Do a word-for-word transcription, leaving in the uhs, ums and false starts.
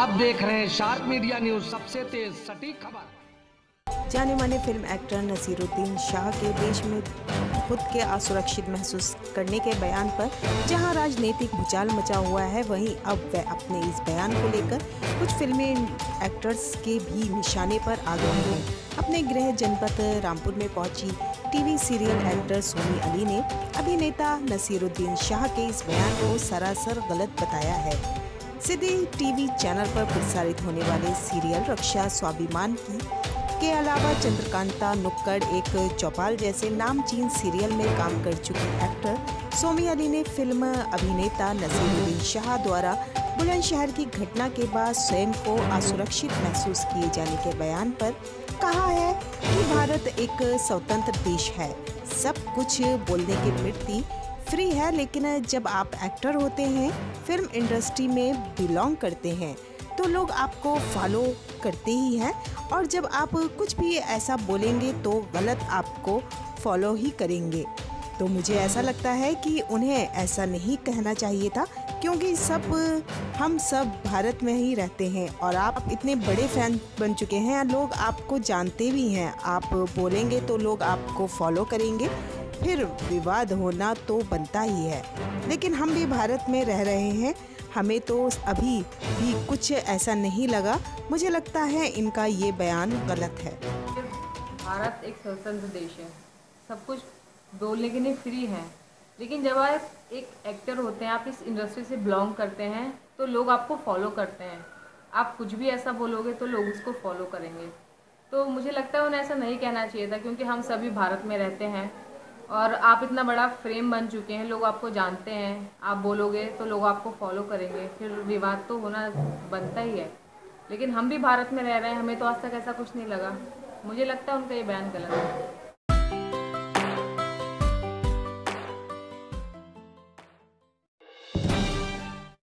आप देख रहे हैं शार्प मीडिया न्यूज, सबसे तेज सटीक खबर। जाने माने फिल्म एक्टर नसीरुद्दीन शाह के देश में खुद के असुरक्षित महसूस करने के बयान पर जहां राजनीतिक भूचाल मचा हुआ है, वहीं अब वह अपने इस बयान को लेकर कुछ फिल्मी एक्टर्स के भी निशाने पर आ गए हैं। अपने गृह जनपद रामपुर में पहुंची TV serial actor Somy Ali ने अभिनेता नसीरुद्दीन शाह के इस बयान को सरासर गलत बताया है। सीधे टीवी चैनल पर प्रसारित होने वाले सीरियल रक्षा स्वाभिमान की के अलावा चंद्रकांता नुक्कड़ एक चौपाल जैसे नामचीन सीरियल में काम कर चुकी एक्टर सोमी अली ने फिल्म अभिनेता नसीरुद्दीन शाह द्वारा बुलंदशहर की घटना के बाद स्वयं को असुरक्षित महसूस किए जाने के बयान पर कहा है कि भारत एक स्वतंत्र देश है, सब कुछ बोलने की प्रति फ्री है, लेकिन जब आप एक्टर होते हैं, फिल्म इंडस्ट्री में बिलोंग करते हैं, तो लोग आपको फॉलो करते ही हैं, और जब आप कुछ भी ऐसा बोलेंगे तो गलत आपको फॉलो ही करेंगे। तो मुझे ऐसा लगता है कि उन्हें ऐसा नहीं कहना चाहिए था, क्योंकि सब हम सब भारत में ही रहते हैं और आप इतने बड़े फैन बन चुके हैं, लोग आपको जानते भी हैं। आप बोलेंगे तो लोग आपको फॉलो करेंगे, फिर विवाद होना तो बनता ही है। लेकिन हम भी भारत में रह रहे हैं, हमें तो अभी भी कुछ ऐसा नहीं लगा। मुझे लगता है इनका ये बयान गलत है। भारत एक स्वतंत्र देश है, सब कुछ बोलने के लिए फ्री है, लेकिन जब आप एक एक्टर होते हैं, आप इस इंडस्ट्री से बिलोंग करते हैं, तो लोग आपको फॉलो करते हैं। आप कुछ भी ऐसा बोलोगे तो लोग उसको फॉलो करेंगे। तो मुझे लगता है उन्हें ऐसा नहीं कहना चाहिए था, क्योंकि हम सभी भारत में रहते हैं और आप इतना बड़ा फ्रेम बन चुके हैं, लोग आपको जानते हैं। आप बोलोगे तो लोग आपको फॉलो करेंगे, फिर विवाद तो होना बनता ही है। लेकिन हम भी भारत में रह रहे हैं, हमें तो आज तक ऐसा कुछ नहीं लगा। मुझे लगता है उनका ये बयान गलत है।